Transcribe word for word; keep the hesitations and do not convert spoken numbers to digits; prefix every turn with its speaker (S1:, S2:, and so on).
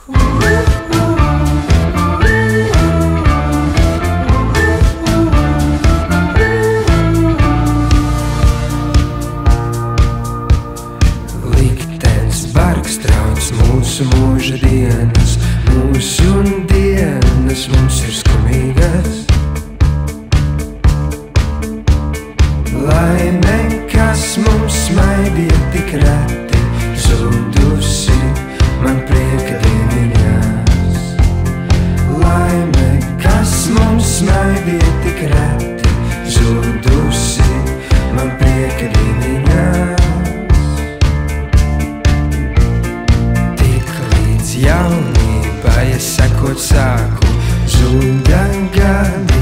S1: Liktenis bargs trauc mūsu mūža dienas, mūsu dienas mums ir skumīgas. Laime, kas mums smaidīja tik reti, zudusi man prieka dieniņās. Laime, kas mums smaidīja tik reti, zudusi man prieka dieniņās. Tik līdz jaunībai es sekot sāku, zuda gadi.